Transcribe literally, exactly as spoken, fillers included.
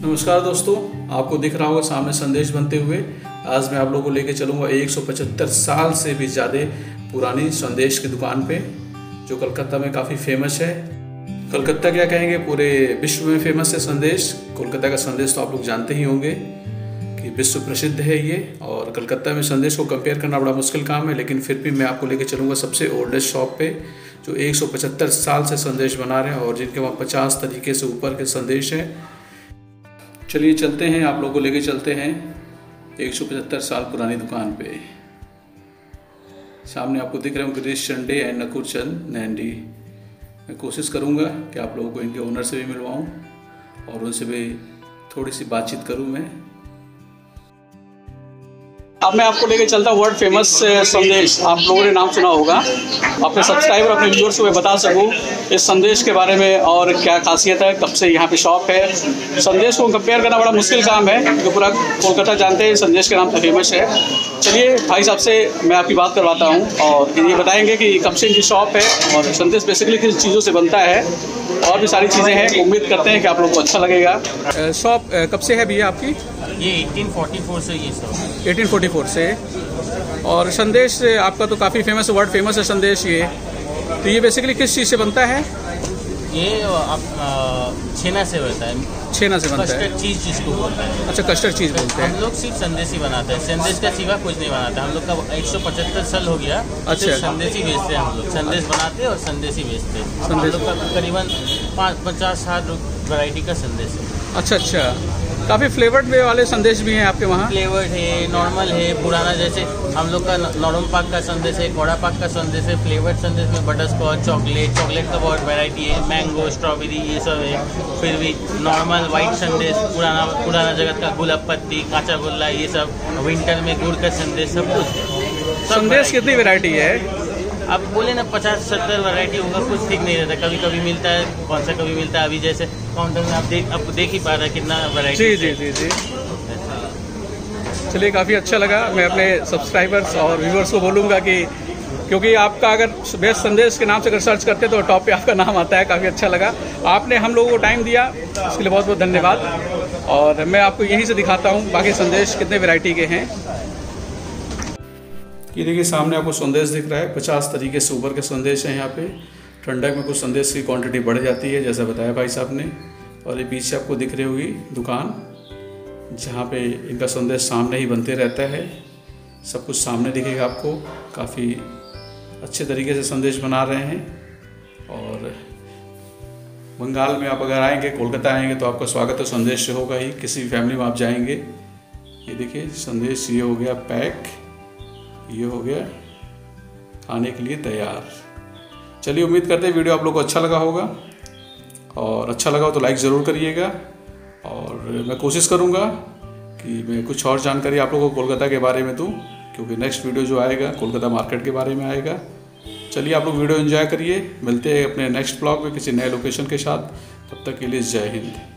नमस्कार दोस्तों, आपको दिख रहा होगा सामने संदेश बनते हुए। आज मैं आप लोगों को लेके चलूँगा एक सौ पचहत्तर साल से भी ज़्यादा पुरानी संदेश की दुकान पे, जो कलकत्ता में काफ़ी फेमस है। कलकत्ता क्या कहेंगे, पूरे विश्व में फेमस है संदेश। कोलकाता का संदेश तो आप लोग जानते ही होंगे कि विश्व प्रसिद्ध है ये, और कलकत्ता में संदेश को कंपेयर करना बड़ा मुश्किल काम है। लेकिन फिर भी मैं आपको लेके चलूँगा सबसे ओल्डेस्ट शॉप पे, जो एक सौ पचहत्तर साल से संदेश बना रहे हैं और जिनके वहाँ पचास तरीके से ऊपर के संदेश हैं। चलिए चलते हैं, आप लोगों को लेके चलते हैं एक सौ पचहत्तर साल पुरानी दुकान पे। सामने आपको दिख रहे होंगे गिरीश चंडे एंड नकुर चंद नैंडी। मैं कोशिश करूंगा कि आप लोगों को इनके ओनर से भी मिलवाऊं और उनसे भी थोड़ी सी बातचीत करूं मैं। अब मैं आपको लेके चलता हूँ वर्ल्ड फेमस संदेश। आप लोगों ने नाम सुना होगा, अपने सब्सक्राइबर अपने व्यूअर्स को मैं बता सकूँ इस संदेश के बारे में और क्या खासियत है, कब से यहाँ पे शॉप है। संदेश को कंपेयर करना बड़ा मुश्किल काम है क्योंकि पूरा कोलकाता जानते हैं संदेश के नाम से फेमस है। चलिए भाई साहब से मैं आपकी बात करवाता हूँ और ये बताएंगे कि कब से इनकी शॉप है और संदेश बेसिकली किस चीज़ों से बनता है, और भी सारी चीज़ें हैं। उम्मीद करते हैं कि आप लोगों को अच्छा लगेगा। शॉप कब से है भैया आपकी? ये अठारह सौ चौवालीस से ये सब अठारह सौ चौवालीस से। और संदेश आपका तो काफ़ी फेमस है, वर्ल्ड फेमस है संदेश ये। तो ये बेसिकली किस चीज़ से बनता है? ये आप छेना से बनता है। छेना से बनता है, कस्टर्ड चीज़ जिसको बोलते हैं। अच्छा, कस्टर्ड चीज़ बोलते हैं। हम लोग सिर्फ संदेश ही बनाते हैं, संदेश का सिवा कुछ नहीं बनाते। हम लोग का एक सौ पचहत्तर साल हो गया, अच्छा, संदेश ही बेचते हैं। हम लोग संदेश बनाते हैं और संदेश ही बेचते हैं। हम लोग का करीबन पाँच पचास साठ वैरायटी का संदेश है। अच्छा अच्छा, काफ़ी फ्लेवर्ड वे वाले संदेश भी हैं आपके वहाँ? फ्लेवर्ड है, नॉर्मल है, पुराना जैसे हम लोग का नॉर्मल पाक का संदेश है, कौड़ा पाक का संदेश है। फ्लेवर्ड संदेश में बटर स्कॉच, चॉकलेट चॉकलेट का बहुत वैरायटी है, मैंगो, स्ट्रॉबेरी, ये सब है। फिर भी नॉर्मल वाइट संदेश, पुराना पुराना जगत का गुलाब पत्ती, काचा गुल्ला, ये सब। विंटर में गुड़ का संदेश, सब कुछ है। संदेश कितनी वैरायटी है? आप बोले ना पचास सत्तर वैरायटी होगा, कुछ ठीक नहीं रहता। कभी कभी मिलता है, कौन सा कभी मिलता है। अभी जैसे काउंटर में आप देख आप देख ही पा रहे हैं कितना वैरायटी। जी जी जी जी चलिए, काफ़ी अच्छा लगा। मैं अपने सब्सक्राइबर्स और व्यूअर्स को बोलूँगा कि क्योंकि आपका अगर बेस्ट संदेश के नाम से अगर सर्च करते तो टॉप पे आपका नाम आता है। काफ़ी अच्छा लगा, आपने हम लोगों को टाइम दिया, इसके लिए बहुत बहुत धन्यवाद। और मैं आपको यहीं से दिखाता हूँ बाकी संदेश कितने वैरायटी के हैं। ये देखिए सामने आपको संदेश दिख रहा है, पचास तरीके से ऊपर के संदेश हैं यहाँ पे। ठंडक में कुछ संदेश की क्वांटिटी बढ़ जाती है जैसा बताया भाई साहब ने। और ये पीछे आपको दिख रही होगी दुकान, जहाँ पे इनका संदेश सामने ही बनते रहता है। सब कुछ सामने दिखेगा आपको। काफ़ी अच्छे तरीके से संदेश बना रहे हैं। और बंगाल में आप अगर आएंगे, कोलकाता आएंगे तो आपका स्वागत तो संदेश से होगा ही। किसी भी फैमिली में आप जाएंगे, ये देखिए संदेश ये हो गया पैक, ये हो गया खाने के लिए तैयार। चलिए, उम्मीद करते हैं वीडियो आप लोगों को अच्छा लगा होगा, और अच्छा लगा हो तो लाइक ज़रूर करिएगा। और मैं कोशिश करूँगा कि मैं कुछ और जानकारी आप लोगों को कोलकाता के बारे में दूँ, क्योंकि नेक्स्ट वीडियो जो आएगा कोलकाता मार्केट के बारे में आएगा। चलिए, आप लोग वीडियो एंजॉय करिए। मिलते हैं अपने नेक्स्ट ब्लॉग में किसी नए लोकेशन के साथ। तब तक के लिए जय हिंद।